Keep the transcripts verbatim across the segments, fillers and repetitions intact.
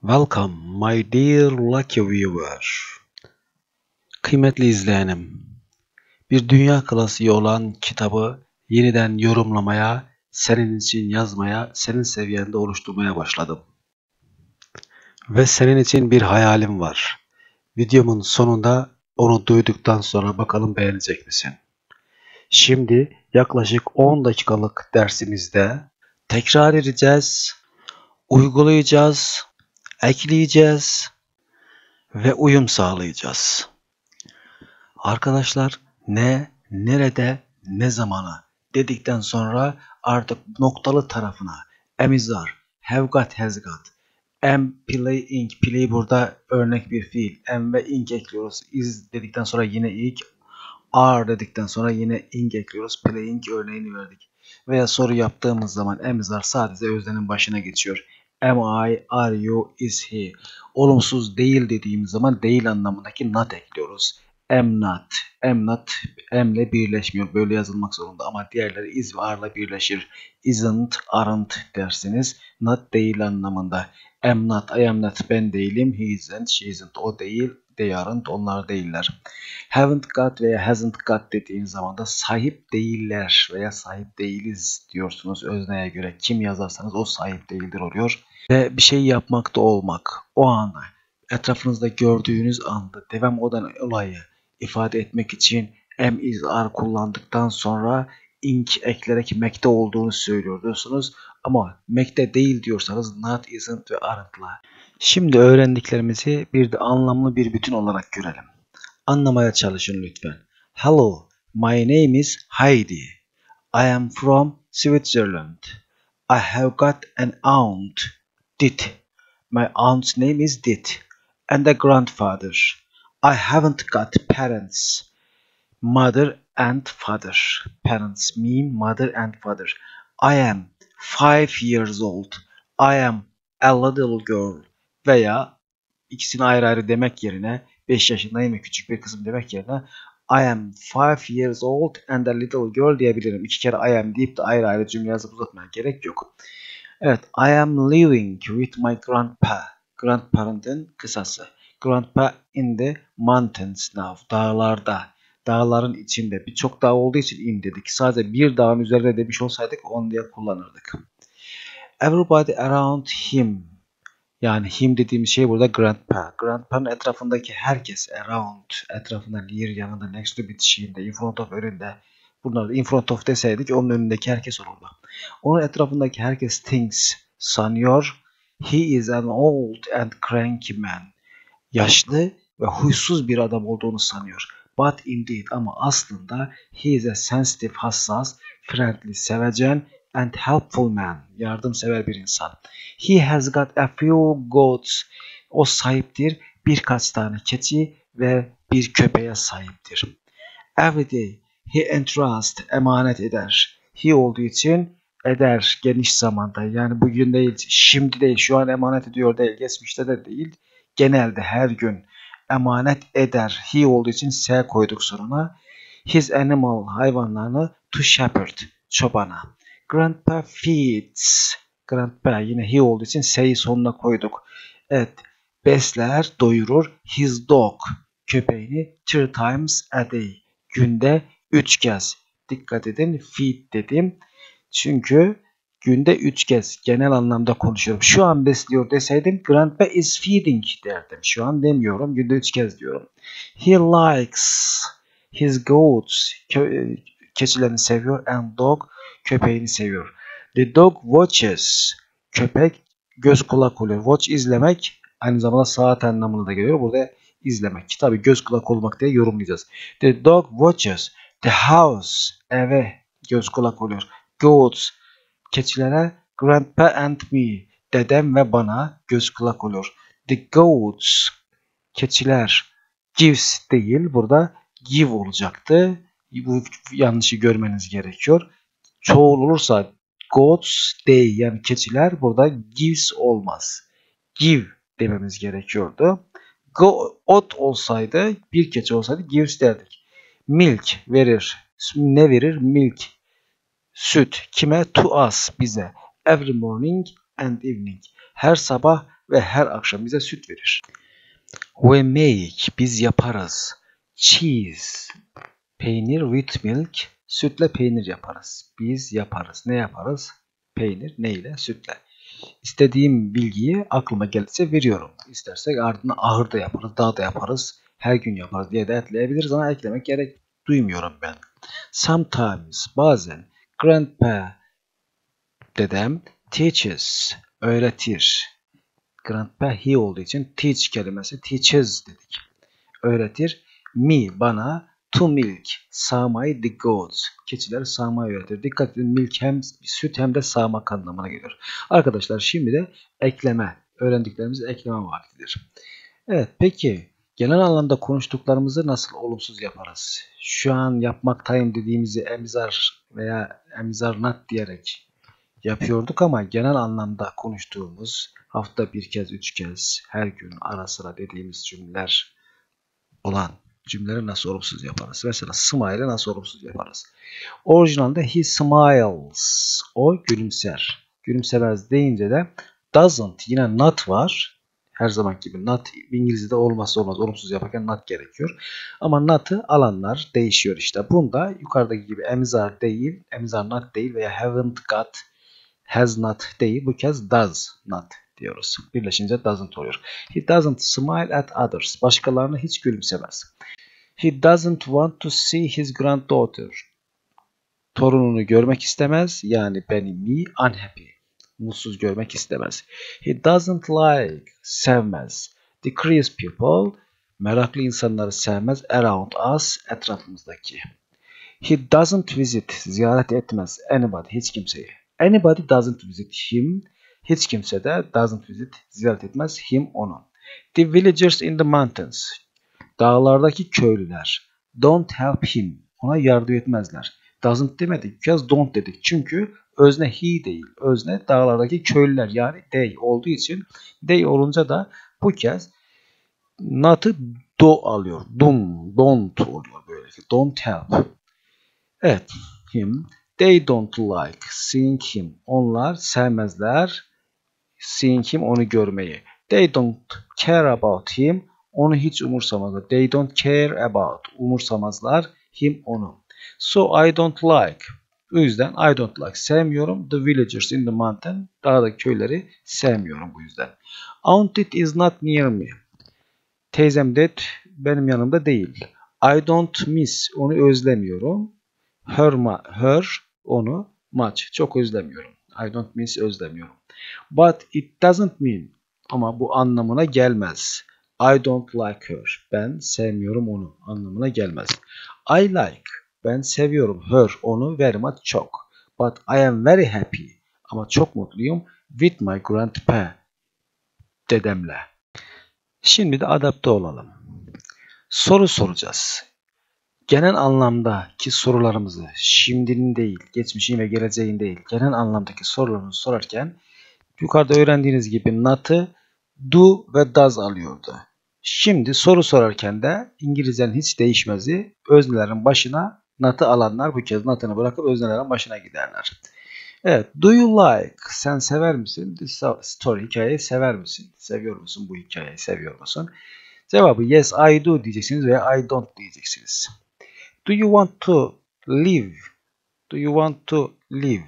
Welcome my dear lucky viewer. Kıymetli izleyenim, bir dünya klasiği olan kitabı yeniden yorumlamaya, senin için yazmaya, senin seviyende oluşturmaya başladım. Ve senin için bir hayalim var. Videomun sonunda onu duyduktan sonra bakalım beğenecek misin? Şimdi yaklaşık on dakikalık dersimizde tekrar edeceğiz, uygulayacağız, ekleyeceğiz ve uyum sağlayacağız. Arkadaşlar ne, nerede, ne zamana dedikten sonra artık noktalı tarafına am is are, have got, has got, am playing, play burada örnek bir fiil, am ve ing ekliyoruz. Is dedikten sonra yine ing, are dedikten sonra yine ing ekliyoruz. Playing örneğini verdik. Veya soru yaptığımız zaman am is are sadece öznenin başına geçiyor. Am I, are you, is he. Olumsuz değil dediğimiz zaman değil anlamındaki not ekliyoruz. Am not, am not, am ile birleşmiyor. Böyle yazılmak zorunda ama diğerleri is ve are ile birleşir. Isn't, aren't dersiniz. Not değil anlamında. Am not, I am not, ben değilim. He isn't, she isn't, o değil. They aren't, onlar değiller. Haven't got veya hasn't got dediğiniz zaman da sahip değiller veya sahip değiliz diyorsunuz özneye göre. Kim yazarsanız o sahip değildir oluyor. Ve bir şey yapmakta olmak, o anda, etrafınızda gördüğünüz anda devam olan olayı ifade etmek için am is are kullandıktan sonra ing ekleyerek mekte olduğunu söylüyorsunuz. Ama mekte değil diyorsanız not, isn't ve aren't'la. Şimdi öğrendiklerimizi bir de anlamlı bir bütün olarak görelim. Anlamaya çalışın lütfen. Hello, my name is Heidi. I am from Switzerland. I have got an aunt, Dit. My aunt's name is Dit. And a grandfather. I haven't got parents. Mother and father. Parents mean mother and father. I am five years old. I am a little girl. Veya ikisini ayrı ayrı demek yerine beş yaşındayım ve küçük bir kızım demek yerine I am five years old and a little girl diyebilirim. İki kere I am deyip de ayrı ayrı cümle yazıp uzatmaya gerek yok. Evet, I am living with my grandpa. Grandparent'ın kısası. Grandpa in the mountains now. Dağlarda. Dağların içinde. Birçok dağ olduğu için in dedik. Sadece bir dağın üzerinde demiş olsaydık on diye kullanırdık. Everybody around him. Yani him dediğimiz şey burada grandpa. Grandpa'nın etrafındaki herkes around. Etrafında near, yanında, next to bitişiğinde, in front of önünde. Bunları in front of deseydik onun önündeki herkes olurdu. Onun etrafındaki herkes thinks, sanıyor. He is an old and cranky man. Yaşlı ve huysuz bir adam olduğunu sanıyor. But indeed, ama aslında he is a sensitive, hassas, friendly, sevecen and helpful man. Yardımsever bir insan. He has got a few goats. O sahiptir. Birkaç tane keçi ve bir köpeğe sahiptir. Every day he entrusts, emanet eder. He olduğu için eder geniş zamanda. Yani bugün değil, şimdi değil, şu an emanet ediyor değil, geçmişte de değil. Genelde her gün emanet eder. He olduğu için S koyduk sonuna. His animal, hayvanlarını to shepherd, çobana. Grandpa feeds. Grandpa yine he olduğu için S'yi sonuna koyduk. Evet, besler, doyurur. His dog, köpeğini three times a day. Günde üç kez. Dikkat edin, feed dedim. Çünkü günde üç kez genel anlamda konuşuyorum. Şu an besliyor deseydim grandpa is feeding derdim. Şu an demiyorum. Günde üç kez diyorum. He likes his goats. Kö keçilerini seviyor. And dog, köpeğini seviyor. The dog watches. Köpek göz kulak oluyor. Watch izlemek, aynı zamanda saat anlamına da geliyor. Burada izlemek. Tabii göz kulak olmak diye yorumlayacağız. The dog watches the house. Eve göz kulak oluyor. Goats, keçilere, grandpa and me, dedem ve bana göz kulak oluyor. The goats, keçiler, gives değil, burada give olacaktı. Bu yanlışı görmeniz gerekiyor. Çoğul olursa goats, they, yani keçiler, burada gives olmaz. Give dememiz gerekiyordu. Goat olsaydı, bir keçi olsaydı gives derdik. Milk verir. Ne verir? Milk. Süt. Kime? To us, bize. Every morning and evening. Her sabah ve her akşam bize süt verir. We make, biz yaparız. Cheese, peynir, with milk, sütle peynir yaparız. Biz yaparız. Ne yaparız? Peynir, ne ile? Sütle. İstediğim bilgiyi aklıma gelirse veriyorum. İstersek ardından ahır da yaparız, dağ da yaparız, her gün yaparız diye de ekleyebiliriz ama eklemek gerek duymuyorum ben. Sometimes, bazen, grandpa, dedem, teaches, öğretir. Grandpa he olduğu için teach kelimesi teaches dedik. Öğretir. Me, bana, to milk, sağmayı, the goats, keçileri sağmayı öğretir. Dikkat edin, milk hem süt hem de sağmak anlamına geliyor. Arkadaşlar şimdi de ekleme, öğrendiklerimizi ekleme vaktidir. Evet, peki genel anlamda konuştuklarımızı nasıl olumsuz yaparız? Şu an yapmaktayım dediğimizi emzar veya emzar not diyerek yapıyorduk ama genel anlamda konuştuğumuz hafta bir kez, üç kez, her gün ara sıra dediğimiz cümleler olan cümleleri nasıl olumsuz yaparız? Mesela smile'ı nasıl olumsuz yaparız? Orijinalde he smiles. O gülümser. Gülümsemez deyince de doesn't, yine not var. Her zaman gibi not İngilizce'de olmazsa olmaz. Olumsuz yaparken not gerekiyor. Ama not'ı alanlar değişiyor işte. Bunda yukarıdaki gibi emzar değil, emzar not değil veya haven't got, has not değil. Bu kez does not diyoruz. Birleşince doesn't oluyor. He doesn't smile at others. Başkalarına hiç gülümsemez. He doesn't want to see his granddaughter. Torununu görmek istemez. Yani beni, me, unhappy. Mutsuz görmek istemez. He doesn't like, sevmez. The curious people, meraklı insanları sevmez. Around us, etrafımızdaki. He doesn't visit, ziyaret etmez. Anybody, hiç kimseyi. Anybody doesn't visit him. Hiç kimse de doesn't visit, ziyaret etmez him, onu. The villagers in the mountains, dağlardaki köylüler, don't help him, ona yardım etmezler. Doesn't demedik, bir kez don't dedik. Çünkü özne he değil, özne dağlardaki köylüler yani they olduğu için they olunca da bu kez not'ı do alıyor. Dum, don't oluyor böyle. Don't help. Evet, him. They don't like seeing him. Onlar sevmezler seeing him, onu görmeyi. They don't care about him. Onu hiç umursamazlar. They don't care about. Umursamazlar him, onu. So I don't like. O yüzden I don't like. Sevmiyorum. The villagers in the mountain. Dağdaki köyleri sevmiyorum bu yüzden. Aunt it is not near me. Teyzem de benim yanımda değil. I don't miss. Onu özlemiyorum. Her, her onu much. Çok özlemiyorum. I don't miss, özlemiyorum. But it doesn't mean. Ama bu anlamına gelmez. I don't like her. Ben sevmiyorum onu. Anlamına gelmez. I like. Ben seviyorum her, onu very much, çok. But I am very happy. Ama çok mutluyum with my grandpa. Dedemle. Şimdi de adapte olalım. Soru soracağız. Genel anlamdaki sorularımızı, şimdinin değil, geçmişin ve geleceğin değil, genel anlamdaki sorularımızı sorarken yukarıda öğrendiğiniz gibi not'ı do ve does alıyordu. Şimdi soru sorarken de İngilizcenin hiç değişmezi, öznelerin başına not'ı alanlar bu kez not'ını bırakıp öznelerin başına giderler. Evet, do you like? Sen sever misin? This story, hikayeyi sever misin? Seviyor musun bu hikayeyi? Seviyor musun? Cevabı yes, I do diyeceksiniz veya I don't diyeceksiniz. Do you want to live? Do you want to live?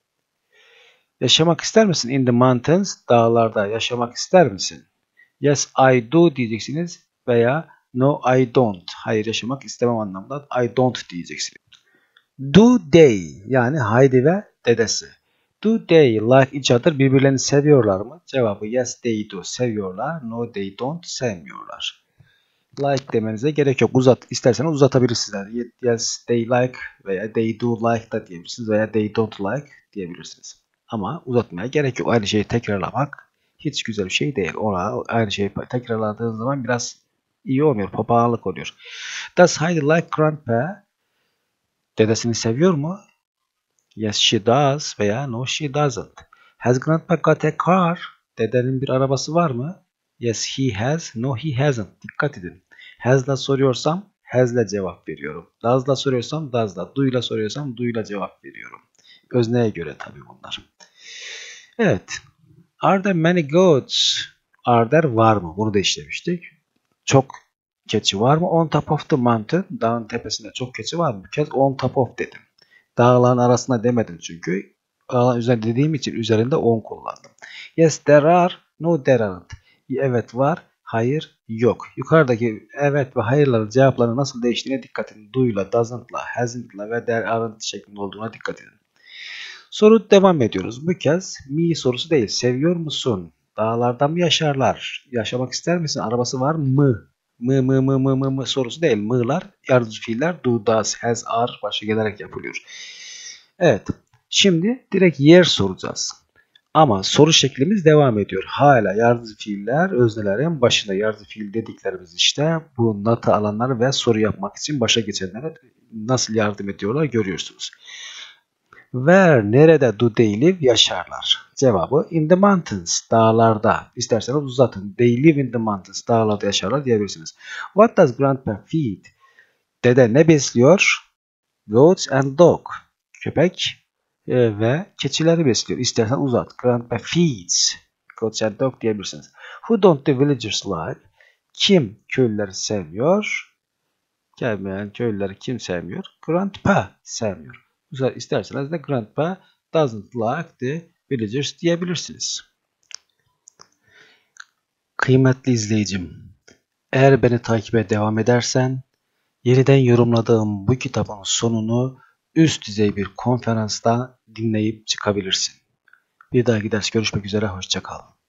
Yaşamak ister misin? In the mountains, dağlarda yaşamak ister misin? Yes, I do diyeceksiniz veya no, I don't. Hayır, yaşamak istemem anlamda I don't diyeceksiniz. Do they, yani Haydi ve dedesi. Do they like each other? Birbirlerini seviyorlar mı? Cevabı yes, they do. Seviyorlar. No, they don't. Sevmiyorlar. Like demenize gerek yok. Uzat, isterseniz uzatabilirsiniz. Yes, they like veya they do like da diyebilirsiniz veya they don't like diyebilirsiniz. Ama uzatmaya gerek yok. Aynı şeyi tekrarlamak hiç güzel bir şey değil. Ona aynı şeyi tekrarladığınız zaman biraz iyi olmuyor. Papağanlık oluyor. Does Heidi like grandpa? Dedesini seviyor mu? Yes, she does veya no, she doesn't. Has grandpa got a car? Dedenin bir arabası var mı? Yes, he has. No, he hasn't. Dikkat edin. Has'la soruyorsam has'le cevap veriyorum. Does'la soruyorsam does'la. Do'yla soruyorsam do'yla cevap veriyorum. Özneye göre tabii bunlar. Evet. Are there many goats? Are there var mı? Bunu da işlemiştik. Çok keçi var mı? On top of the mountain. Dağın tepesinde çok keçi var mı? Bir kez on top of dedim. Dağların arasında demedim çünkü. Dağların üzerinde dediğim için üzerinde on kullandım. Yes there are. No there aren't. Evet var. Hayır yok. Yukarıdaki evet ve hayırların cevaplarının nasıl değiştiğine dikkat edin. Do'yla, doesn't'la, hasn't'la ve there aren't şeklinde olduğuna dikkat edin. Soru devam ediyoruz. Bu kez me sorusu değil. Seviyor musun? Dağlarda mı yaşarlar? Yaşamak ister misin? Arabası var mı? Mı mı mı mı mı mı sorusu değil. Mı'lar yardımcı fiiller do, does, has, are başa gelerek yapılıyor. Evet. Şimdi direkt yer soracağız. Ama soru şeklimiz devam ediyor. Hala yardımcı fiiller öznelerin başında yardımcı fiil dediklerimiz işte bu not'ı alanlar ve soru yapmak için başa geçenlere nasıl yardım ediyorlar görüyorsunuz. Where, nerede do they live yaşarlar? Cevabı in the mountains, dağlarda. İsterseniz uzatın. They live in the mountains, dağlarda yaşarlar diyebilirsiniz. What does grandpa feed? Dede ne besliyor? Goats and dog. Köpek e, ve keçileri besliyor. İstersen uzat. Grandpa feeds goats and dog diyebilirsiniz. Who don't the villagers like? Kim köylüleri sevmiyor? Gelmeyen köylüleri kim sevmiyor? Grandpa sevmiyor. İsterseniz de grandpa doesn't like the villagers diyebilirsiniz. Kıymetli izleyicim, eğer beni takibe devam edersen, yeniden yorumladığım bu kitabın sonunu üst düzey bir konferansta dinleyip çıkabilirsin. Bir dahaki ders görüşmek üzere, hoşça kal.